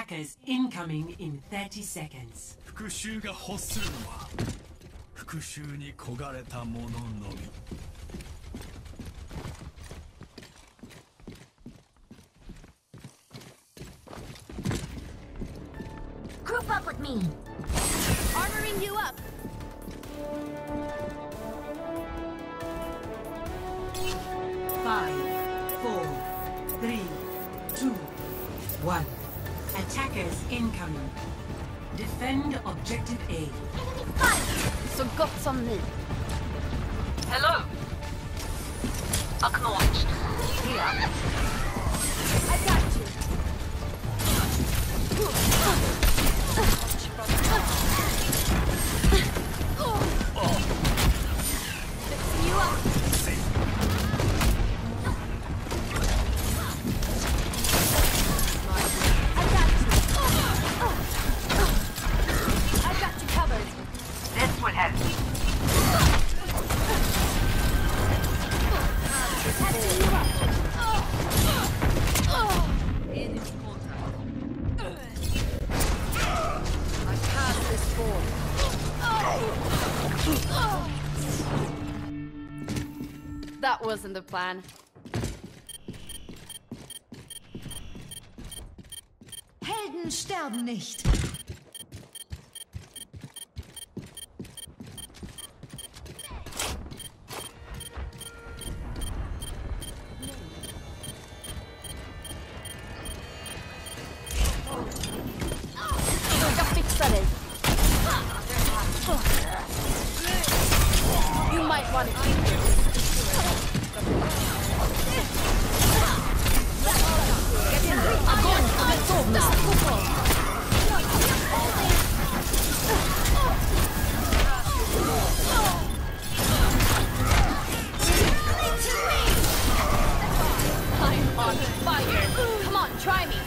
Attackers incoming in 30 seconds. 復讐が欲するのは復讐に焦がれた者のみ。 Group up with me. Armoring you up. Five, 4, 3, 2, 1. Attackers incoming. Defend objective A. Så gott som ni. Hello. Acknowledged. Here. I got you. Fixing you up. I got you covered. This will help. Catching you up. Enemy contact. I passed this ball. That wasn't the plan. Helden sterben nicht. Jag fixar dig. You might want to keep this. Get in there. I'm going to absorb this football. I'm on fire. Come on, try me.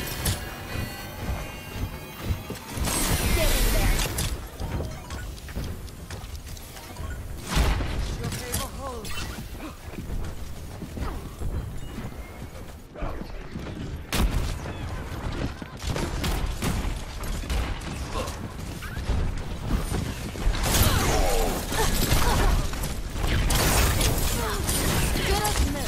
Get in there. Good as new.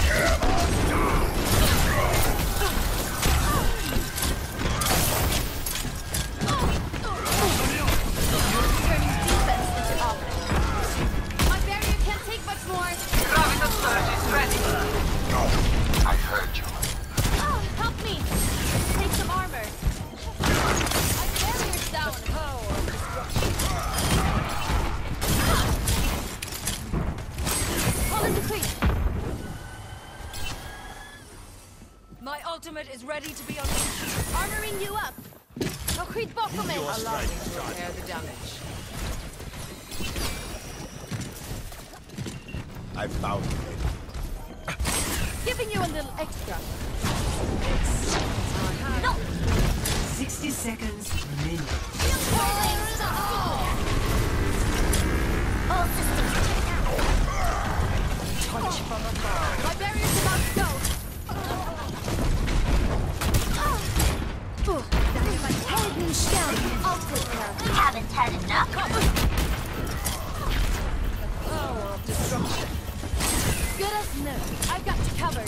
Turning defense into offense. My barrier can't take much more. Gravity surge is ready. I heard you. Oh, help me. Take some armor. My barrier's down. Call it the creep. My ultimate is ready to be on. Armoring you up. No creep bakom mig. Allow me to repair the damage. I found it. Giving you a little extra. No. 60 seconds remaining. All systems Touch from above. My barrier's about to go. Helden sterben. I'll take care of it. Haven't had enough. Power of destruction. Good as new. I've got you covered.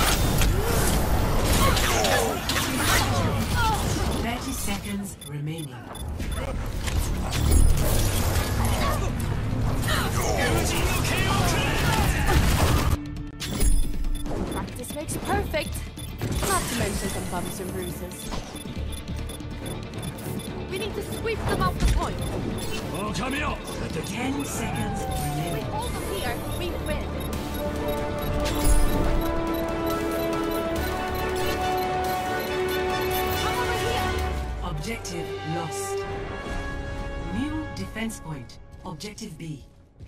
30 seconds remaining. Practice makes perfect. Not to mention some bumps and bruises. We need to sweep them off the point. Oh, come here. 10 seconds We remaining. hold them here, we win. Come over here. Objective lost. New defense point. Objective B.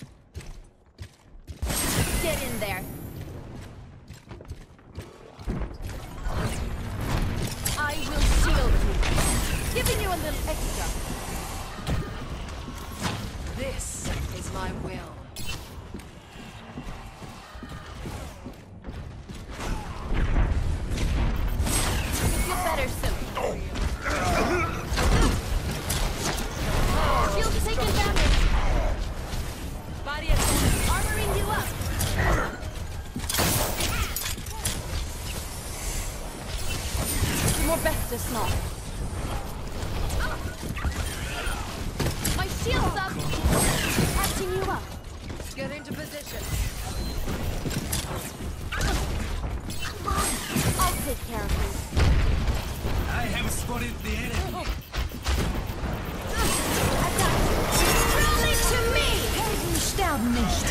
Get in there. I will shield you. Giving you a little extra. This is my will. You'll feel better soon. More bestest not. My shield's up. Catching you up. Get into position. I'll take care of you. I have spotted the enemy. Rally to me! Helden sterben nicht.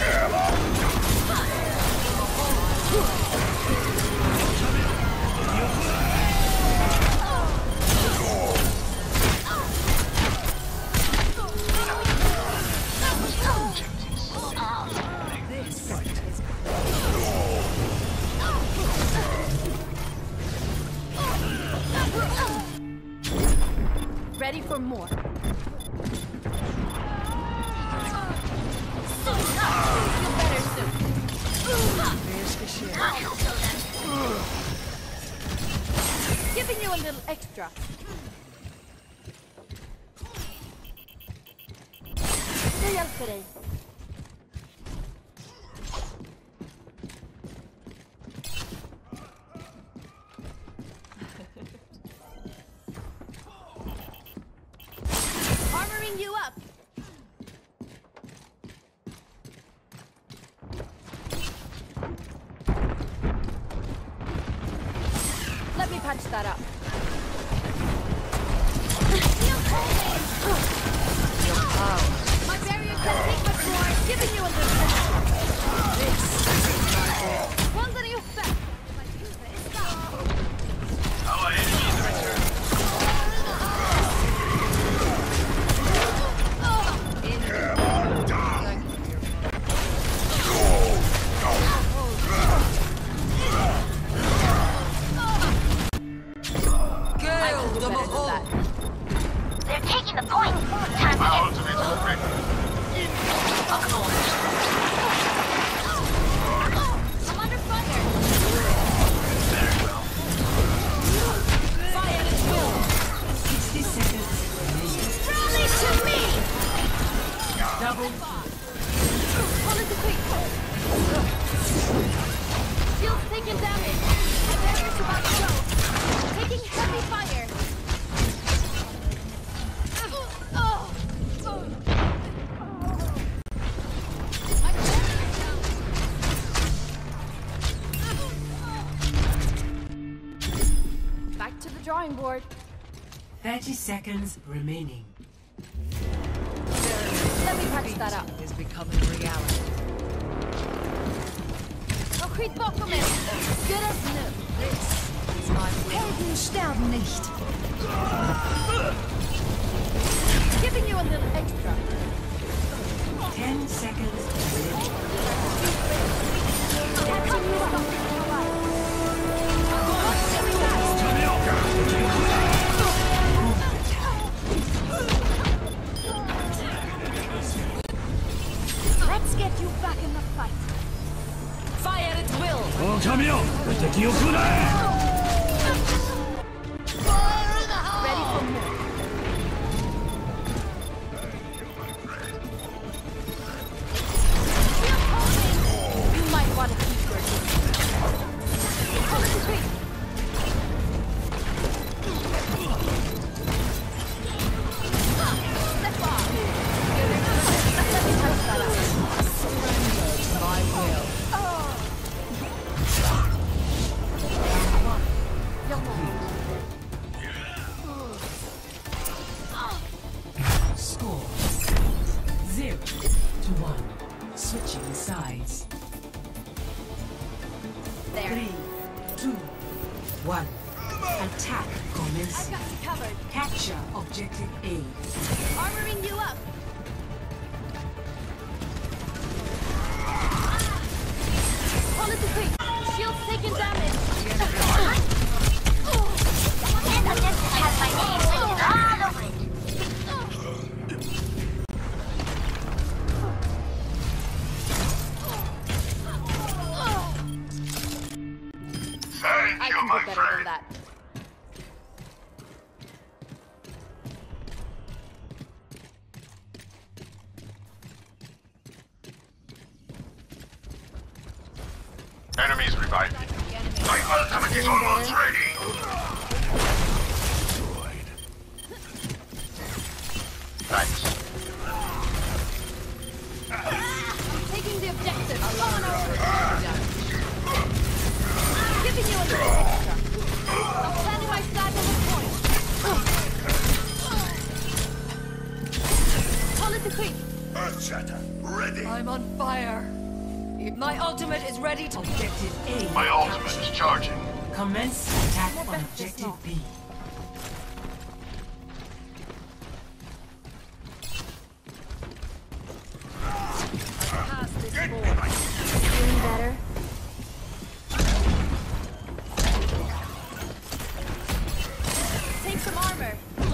Ready for more. Feel better soon. Giving you a little extra. Det hjälper dig. Armoring you up. Let me patch that up. My barrier can take much more. Giving you a little extra. Quando you back. Our enemies return. They're taking the point. Time to My get ultimate is ready. I'm under fire. Very well. Fire at will. 60 seconds remaining. rally to me! Double. Pull it to quick. Shield's taking damage. My barrier's about to go. Taking heavy fire. My barrier's down. 'Drawing board. 30 seconds remaining. Let me patch that up. Is becoming reality. Noch skit bakom er. Good as new. This is my will. Helden sterben nicht. Giving you a little extra. 10 seconds remaining. Catching you up. Let's get you back in the fight. Fire at will. この神よ敵を食うな Ready for more. You might want to keep your distance. Pull it to quick. Step off. Let me touch that up. My will. Score 0 to 1. Switching sides. There. 3, 2, 1. Attack I've commencing. got you covered. Capture objective A. Armoring you up. Pull it to quick. Shield's taking damage. And the distance has my name written all over it. Thank I you, can my do better than friend. that. Enemies reviving. My ultimate is almost ready. I'm planting my flag on the point. Call it the quick. Earth Shatter, ready. I'm on fire. My ultimate is ready to... Objective A. My ultimate is charging. Commence attack on objective B. Feeling better? Take some armor.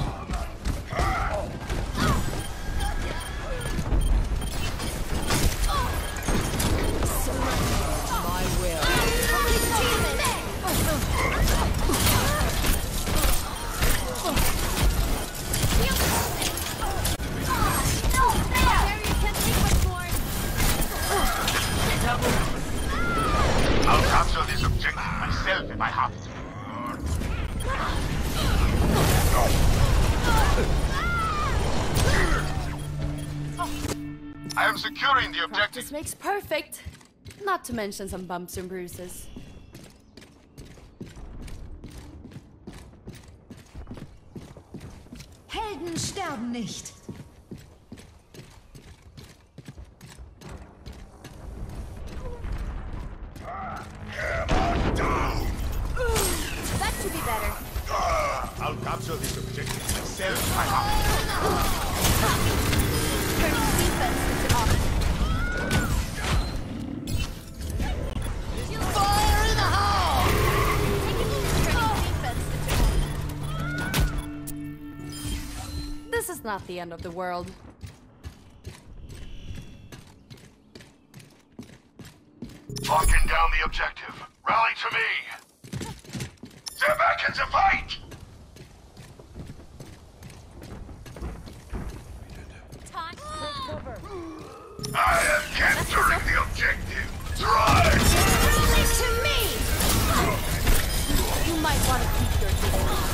My will. I'll capture this objective myself if I have to. I am securing the objective. Practice makes perfect. Not to mention some bumps and bruises. Helden sterben nicht. That should be better. I'll capture this objective myself if I have Turning defense into offense. Fire in the hole! Turning defense into... This is not the end of the world. Locking down the objective. Rally to me. Step back and to fight. Time. I am capturing the objective. Drive. Rally to me! You might want to keep your distance.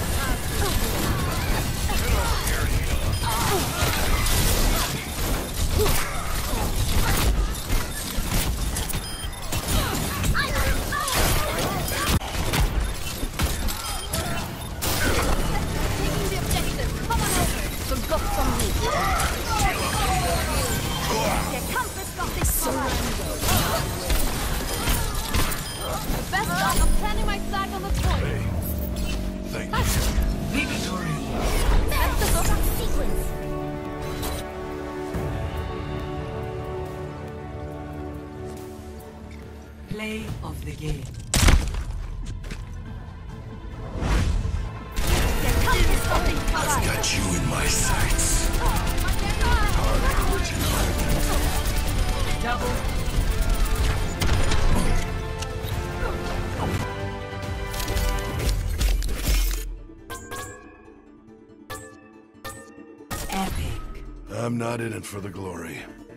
Taking the objective. Come on over. Forgot from me. Der Kampf ist noch nicht vorbei. Best dog, I'm planting my flag on the point. Thank you. Victory. That's the Zorak sequence. Play of the game. Der Kampf ist noch nicht vorbei. Got you in my sights. Double. Epic. I'm not in it for the glory.